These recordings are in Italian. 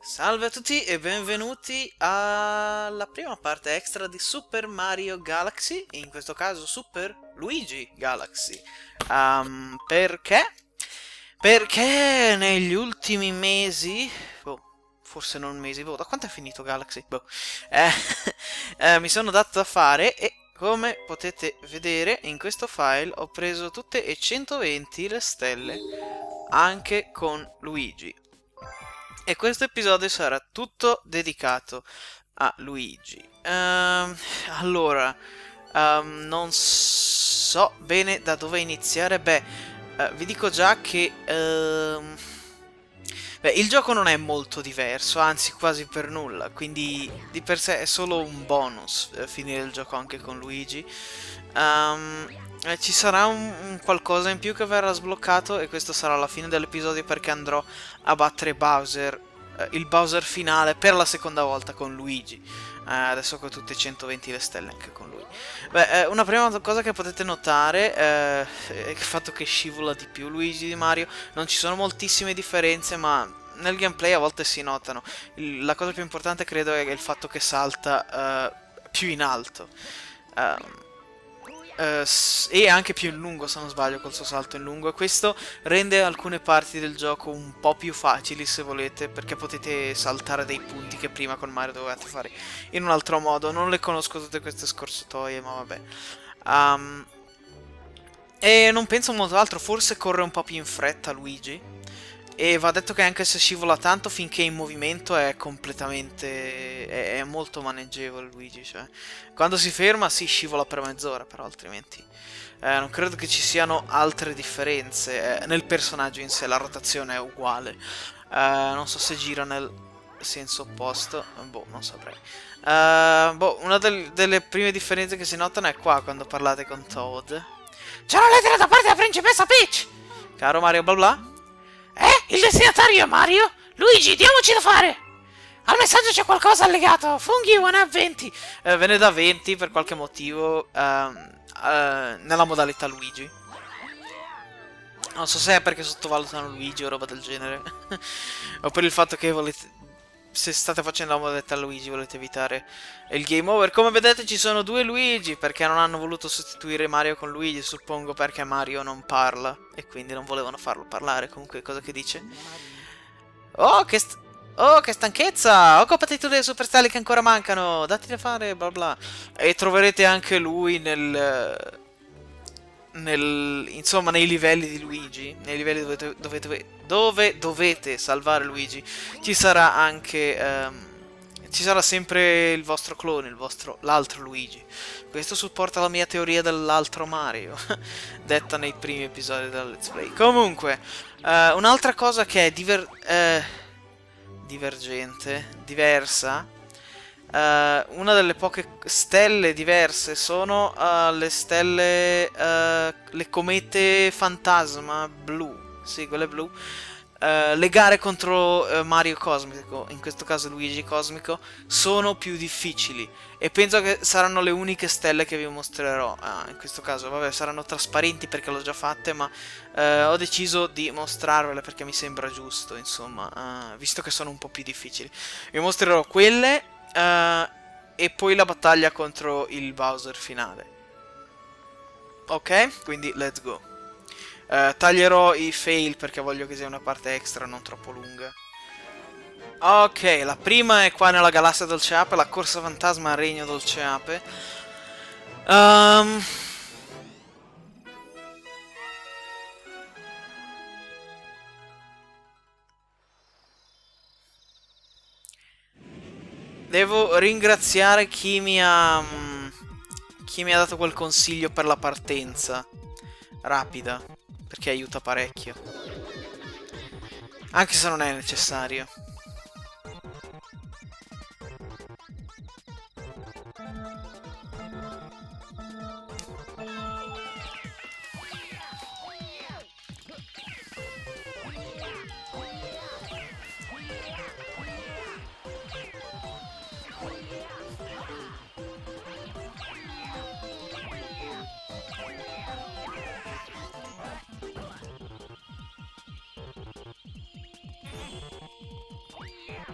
Salve a tutti e benvenuti alla prima parte extra di Super Mario Galaxy, in questo caso Super Luigi Galaxy. Perché? Perché negli ultimi mesi, forse non mesi, da quanto è finito Galaxy? Eh, mi sono dato da fare e come potete vedere in questo file ho preso tutte e 120 le stelle, anche con Luigi. E questo episodio sarà tutto dedicato a Luigi. Non so bene da dove iniziare. Vi dico già che il gioco non è molto diverso, anzi quasi per nulla, quindi di per sé è solo un bonus finire il gioco anche con Luigi. Ci sarà un qualcosa in più che verrà sbloccato e questo sarà la fine dell'episodio perché andrò a battere Bowser, il Bowser finale per la seconda volta con Luigi. Adesso con tutte 120 le stelle anche con lui. Una prima cosa che potete notare è il fatto che scivola di più Luigi di Mario. Non ci sono moltissime differenze, ma nel gameplay a volte si notano. La cosa più importante credo è il fatto che salta più in alto. E anche più in lungo, se non sbaglio, col suo salto in lungo. E questo rende alcune parti del gioco un po' più facili, se volete, perché potete saltare dei punti che prima con Mario dovevate fare in un altro modo. Non le conosco tutte queste scorciatoie, ma vabbè. E non penso molto altro, forse corre un po' più in fretta Luigi. E va detto che anche se scivola tanto, finché è in movimento è completamente... è molto maneggevole Luigi, cioè... Quando si ferma si scivola per mezz'ora, però altrimenti... non credo che ci siano altre differenze nel personaggio in sé, la rotazione è uguale. Non so se gira nel senso opposto, boh, non saprei. Una delle prime differenze che si notano è qua, quando parlate con Toad. C'è una lettera da parte della principessa Peach! Caro Mario bla bla. Il destinatario è Mario? Luigi, diamoci da fare! Al messaggio c'è qualcosa allegato. Funghi one up 20. Ve ne dà 20 per qualche motivo nella modalità Luigi. Non so se è perché sottovalutano Luigi o roba del genere. O per il fatto che volete... Se state facendo la modalità Luigi volete evitare il game over. Come vedete ci sono due Luigi perché non hanno voluto sostituire Mario con Luigi. Suppongo perché Mario non parla e quindi non volevano farlo parlare. Comunque cosa che dice? Oh che stanchezza. Occupati tu delle superstelle che ancora mancano. Datti da fare bla bla. E troverete anche lui insomma nei livelli di Luigi, nei livelli dove dovete salvare Luigi, ci sarà anche ci sarà sempre il vostro clone, l'altro Luigi. Questo supporta la mia teoria dell'altro Mario detta nei primi episodi del Let's Play. Comunque un'altra cosa che è diversa. Una delle poche stelle diverse sono le stelle, le comete fantasma blu, sì, quelle blu. Le gare contro Mario Cosmico, in questo caso Luigi Cosmico, sono più difficili e penso che saranno le uniche stelle che vi mostrerò. In questo caso, vabbè, saranno trasparenti perché l'ho già fatte, ma ho deciso di mostrarvele perché mi sembra giusto, insomma, visto che sono un po' più difficili. Vi mostrerò quelle. E poi la battaglia contro il Bowser finale. Ok, quindi let's go. Taglierò i fail perché voglio che sia una parte extra, non troppo lunga. Ok, la prima è qua nella galassia Dolce Ape, la corsa fantasma al regno Dolce Ape. Devo ringraziare chi mi ha dato quel consiglio per la partenza rapida, perché aiuta parecchio. Anche se non è necessario.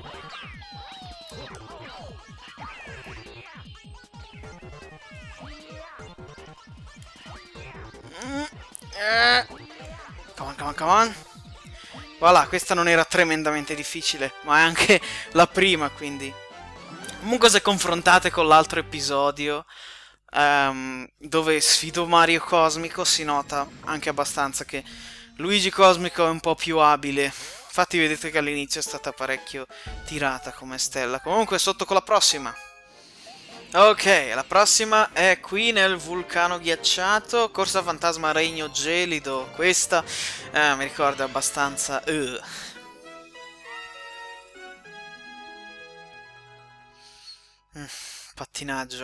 Come on, come on, come on. Voilà, questa non era tremendamente difficile, ma è anche la prima, quindi... Comunque se confrontate con l'altro episodio, dove sfido Mario Cosmico, si nota anche abbastanza che Luigi Cosmico è un po' più abile. Infatti vedete che all'inizio è stata parecchio tirata come stella. Comunque sotto con la prossima. Ok, la prossima è qui nel vulcano ghiacciato, Corsa Fantasma Regno Gelido. Questa mi ricorda abbastanza... pattinaggio.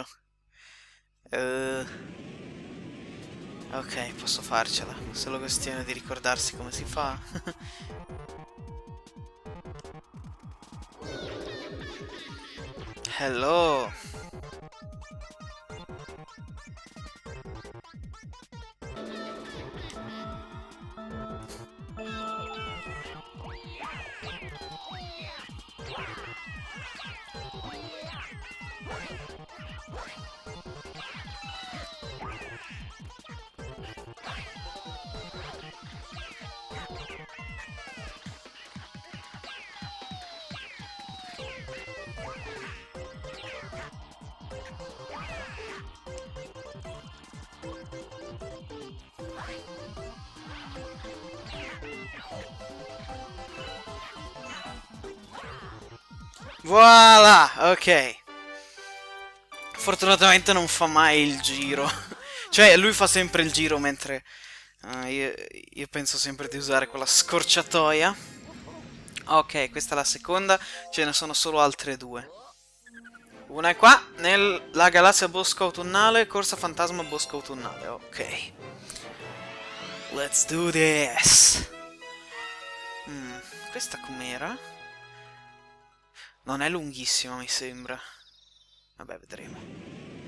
Ok, posso farcela. Solo questione di ricordarsi come si fa. Hello. Voilà, ok. Fortunatamente non fa mai il giro. Cioè, lui fa sempre il giro mentre... io penso sempre di usare quella scorciatoia. Ok, questa è la seconda. Ce ne sono solo altre due. Una è qua, nella galassia bosco autunnale, Corsa Fantasma bosco autunnale. Ok. Let's do this. Questa com'era? Non è lunghissima, mi sembra. Vabbè, vedremo.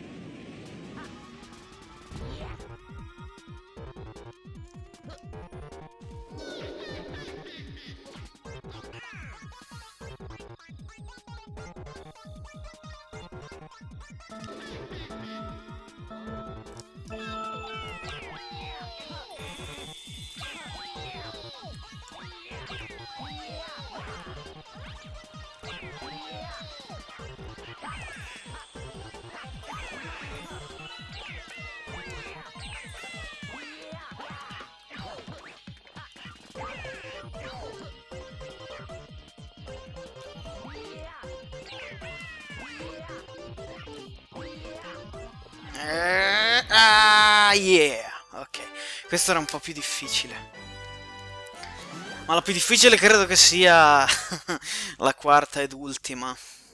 Yeah! Ok, questo era un po' più difficile. Ma la più difficile credo che sia la quarta ed ultima.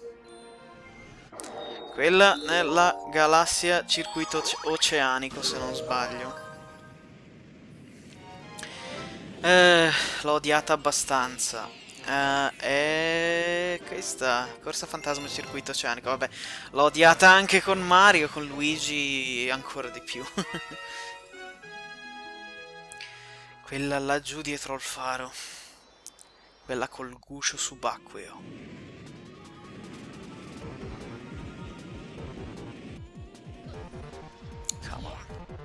Quella nella galassia circuito oceanico, se non sbaglio. L'ho odiata abbastanza. E questa Corsa Fantasma Circuito Oceanico, vabbè, l'ho odiata anche con Mario, con Luigi ancora di più. Quella laggiù dietro al faro, quella col guscio subacqueo. Cavolo.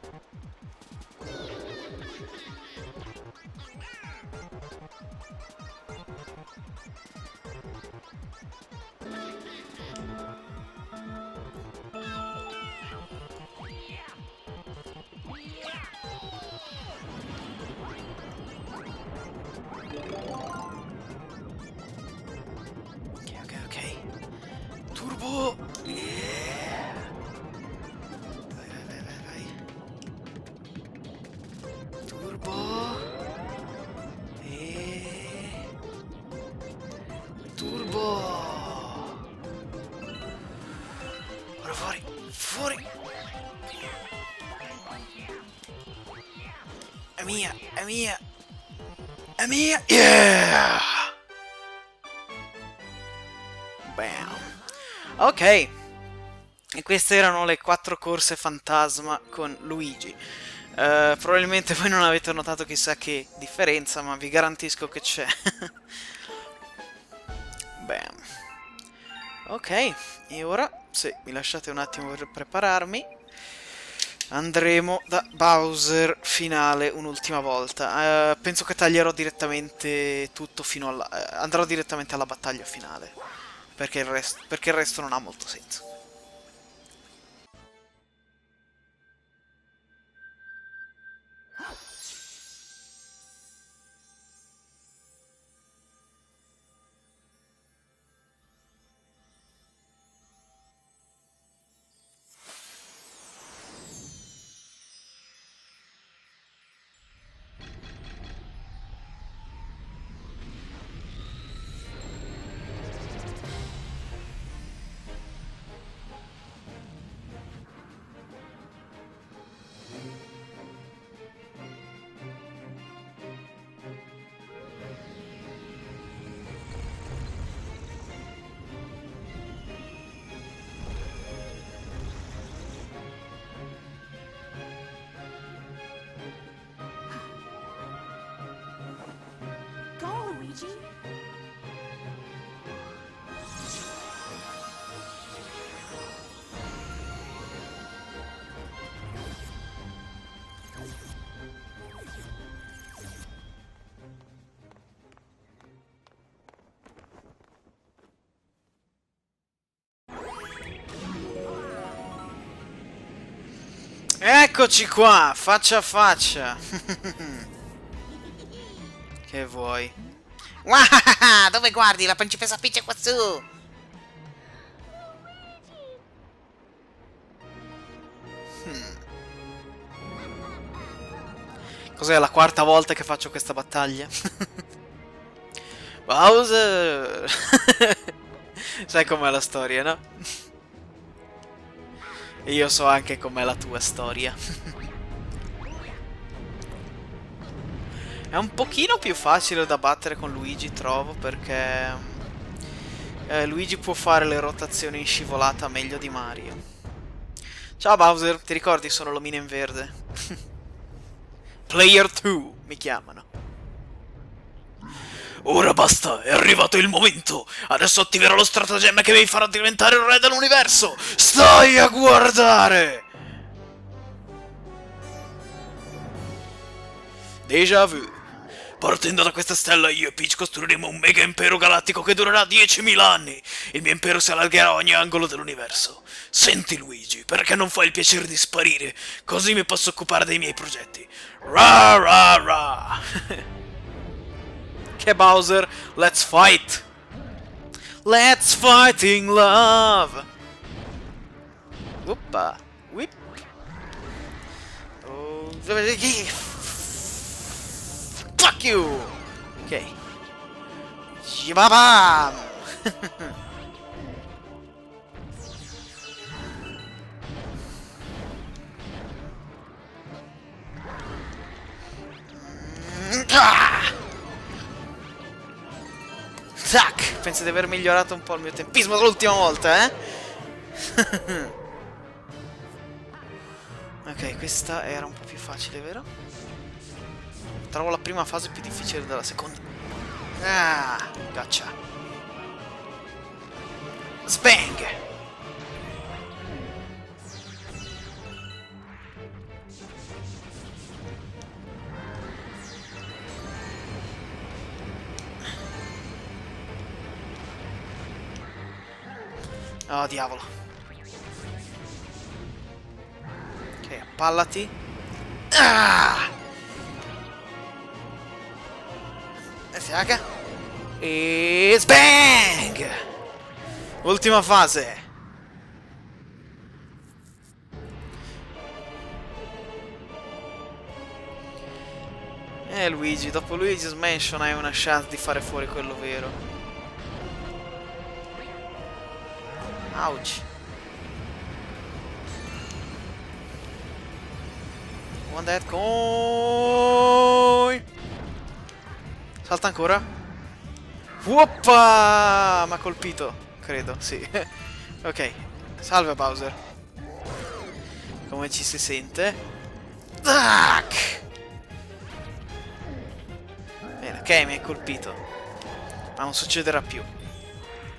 Turbo! Yeah! Vai. Turbo! Turbo! Ora fuori! Fuori! È mia! È mia! È mia! Yeah! Bam! Ok, e queste erano le 4 corse fantasma con Luigi. Probabilmente voi non avete notato chissà che differenza, ma vi garantisco che c'è. bam. Ok, e ora, se mi lasciate un attimo per prepararmi, andremo da Bowser finale un'ultima volta. Penso che taglierò direttamente tutto fino alla... andrò direttamente alla battaglia finale, perché il resto non ha molto senso. Go, Luigi. Eccoci qua, faccia a faccia. Che vuoi? Wow, dove guardi? La principessa Peach è qua su! Cos'è la quarta volta che faccio questa battaglia? Bowser! Sai com'è la storia, no? E io so anche com'è la tua storia. È un pochino più facile da battere con Luigi, trovo, perché Luigi può fare le rotazioni in scivolata meglio di Mario. Ciao Bowser, ti ricordi sono l'omino in verde? Player 2 mi chiamano. Ora basta, è arrivato il momento. Adesso attiverò lo stratagemma che mi farà diventare il re dell'universo. Stai a guardare! Déjà vu. Partendo da questa stella io e Peach costruiremo un mega impero galattico che durerà 10.000 anni. Il mio impero si allargherà a ogni angolo dell'universo. Senti Luigi, perché non fai il piacere di sparire? Così mi posso occupare dei miei progetti. Ra ra ra. Che Bowser, let's fight. Let's fight in love. Oppa. Whip. Oh. Fuck you! Ok. Shibabam! Tac! Penso di aver migliorato un po' il mio tempismo dall'ultima volta, eh? Ok, questa era un po' più facile, vero? Trovo la prima fase più difficile della seconda. Ah, gotcha. Sbang! Oh, diavolo. Ok, appallati. Ah! Saga. E sbang! Ultima fase. Luigi, dopo Luigi's Mansion hai una chance di fare fuori quello vero. Ouch. One dead coin. Salta ancora. Woppa! M'ha colpito, credo, sì. Ok, salve Bowser. Come ci si sente? Tac! Bene, ok, mi hai colpito. Ma non succederà più.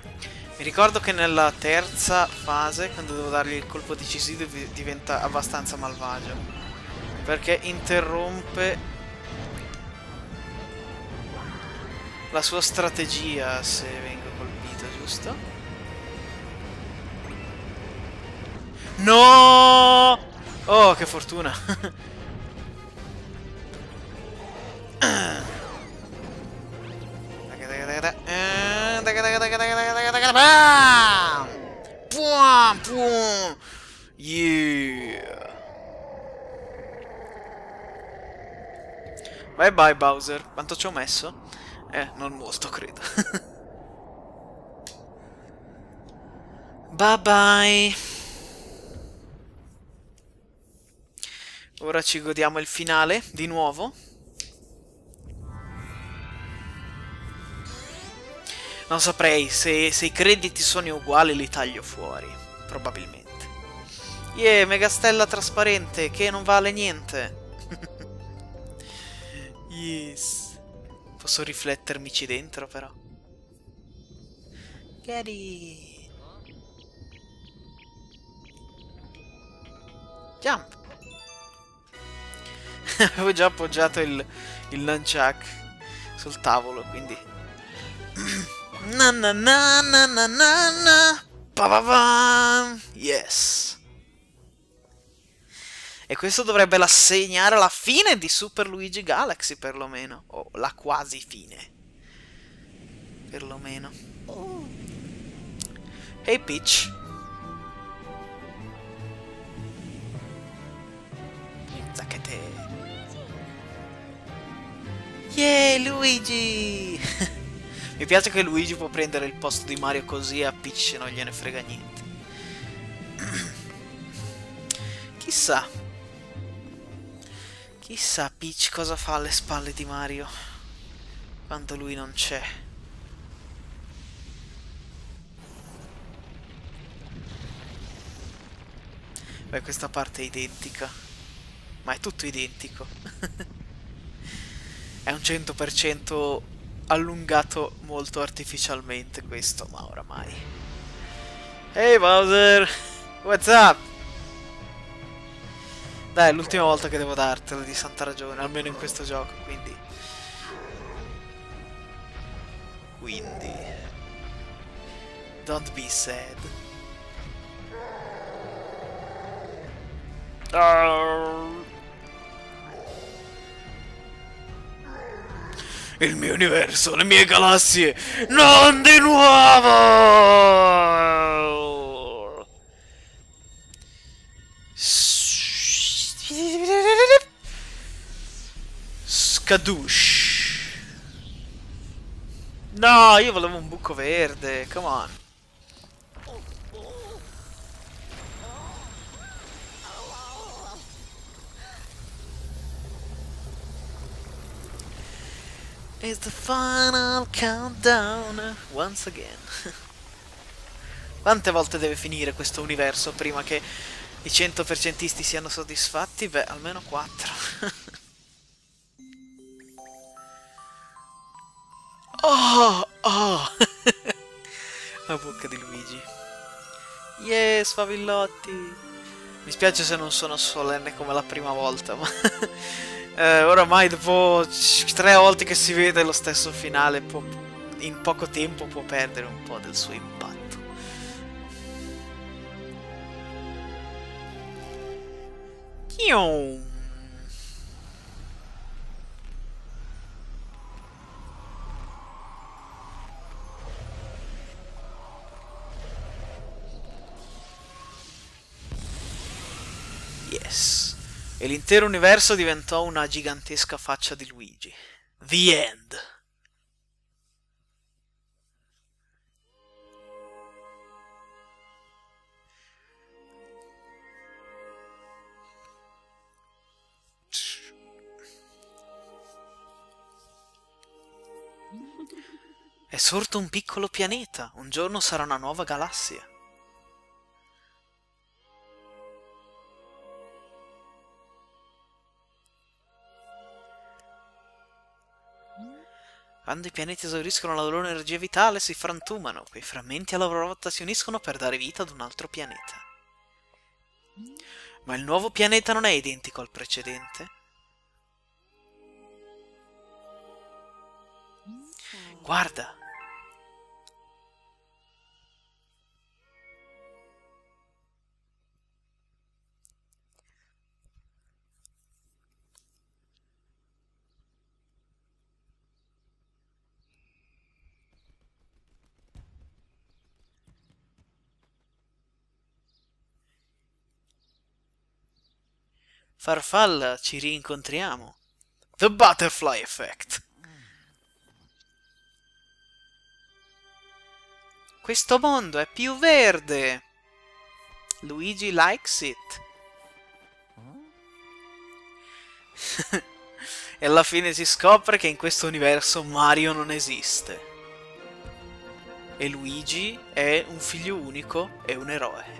Mi ricordo che nella terza fase, quando devo dargli il colpo decisivo, diventa abbastanza malvagio. Perché interrompe la sua strategia se vengo colpito, giusto? No! Oh, che fortuna! Bam! Puam, puam. Yeah! Bye bye Bowser. Quanto ci ho messo? Non molto, credo. Bye bye. Ora ci godiamo il finale, di nuovo. Non saprei, se i crediti sono uguali li taglio fuori, probabilmente. Yeah, megastella trasparente, che non vale niente. Yes. Posso riflettermici dentro, però. Get it. Jump. Avevo già appoggiato il nunchuck sul tavolo, quindi... na na na na na na na. Pa pa pa. Yes. E questo dovrebbe segnare la fine di Super Luigi Galaxy, perlomeno. O la quasi fine. Perlomeno. Hey Peach. Zacchete. Yeah, Luigi! Mi piace che Luigi può prendere il posto di Mario così e a Peach non gliene frega niente. Chissà. Chissà Peach cosa fa alle spalle di Mario quando lui non c'è. Beh, questa parte è identica. Ma è tutto identico. È un 100% allungato molto artificialmente questo, ma oramai. Hey Bowser! What's up? Dai, è l'ultima volta che devo dartelo, di santa ragione, almeno in questo gioco, quindi... Don't be sad. Il mio universo, le mie galassie, non di nuovo! Skadoosh. No, io volevo un buco verde, come on. It's the final countdown once again. Quante volte deve finire questo universo prima che i 100%isti siano soddisfatti? Beh, almeno 4. Oh, oh. La bocca di Luigi. Yes, favillotti. Mi spiace se non sono solenne come la prima volta, ma... oramai dopo 3 volte che si vede lo stesso finale, in poco tempo può perdere un po' del suo impatto. Chium. Yes. E l'intero universo diventò una gigantesca faccia di Luigi. The End. È sorto un piccolo pianeta. Un giorno sarà una nuova galassia. Quando i pianeti esauriscono la loro energia vitale, si frantumano. Quei frammenti a loro volta si uniscono per dare vita ad un altro pianeta. Ma il nuovo pianeta non è identico al precedente. Guarda! Farfalla, ci rincontriamo. The Butterfly Effect. Questo mondo è più verde. Luigi likes it. E alla fine si scopre che in questo universo Mario non esiste. E Luigi è un figlio unico e un eroe.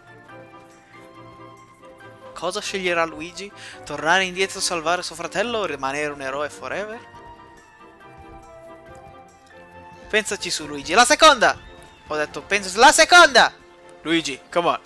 Cosa sceglierà Luigi? Tornare indietro a salvare suo fratello o rimanere un eroe forever? Pensaci su, Luigi. La seconda! Ho detto, pensaci la seconda! Luigi, come on.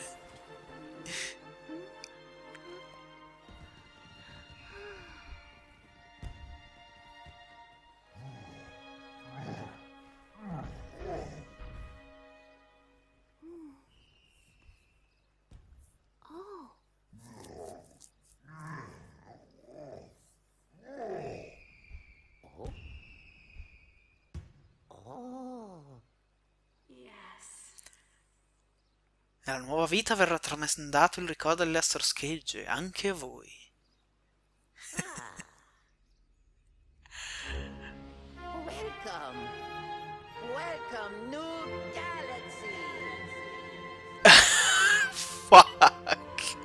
Nella nuova vita verrà tramandato il ricordo delle Astor Schegge, anche a voi. Welcome. Welcome, New Galaxy. Fuck.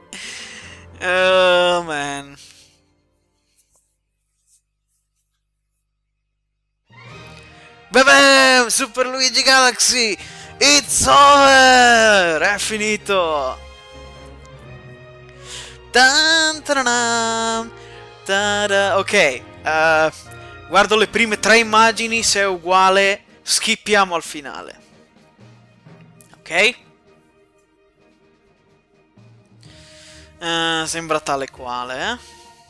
Oh, man. Bam! Super Luigi Galaxy! It's over! È finito! Tan taranam, tada. Ok, guardo le prime 3 immagini, se è uguale skippiamo al finale. Ok? Sembra tale quale, eh?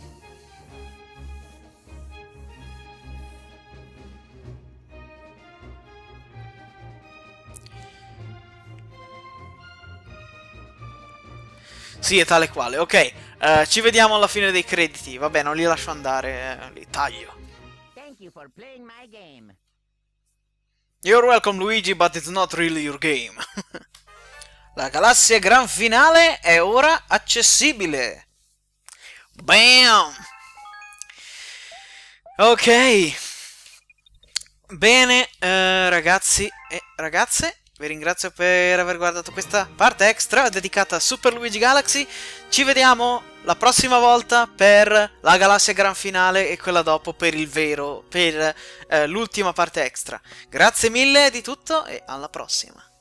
Sì, è tale quale. Ok, ci vediamo alla fine dei crediti. Vabbè, non li lascio andare, li taglio. Thank you for playing my game. You're welcome, Luigi, but it's not really your game. La galassia gran finale è ora accessibile. Bam! Ok. Bene, ragazzi e ragazze, vi ringrazio per aver guardato questa parte extra dedicata a Super Luigi Galaxy. Ci vediamo la prossima volta per la galassia gran finale e quella dopo per il vero, per l'ultima parte extra. Grazie mille di tutto e alla prossima.